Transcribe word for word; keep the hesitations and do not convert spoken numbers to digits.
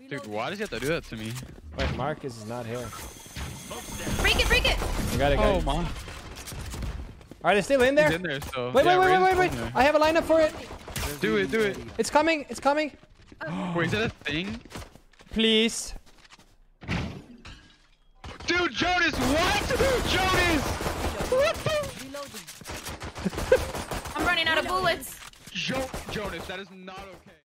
Dude, why does he have to do that to me? Wait, Marcus is not here. Break it, break it. I got it, got Oh, it. man. Are they still in there? He's in there, so. Wait, yeah, wait, wait, Ray's wait, wait, in wait. there. I have a lineup for it. Do it, do it. It's coming. It's coming. Wait, is that a thing? Please. Dude, Jonas, what? Jonas! What the? I'm running out of bullets. Jo Jonas, that is not okay.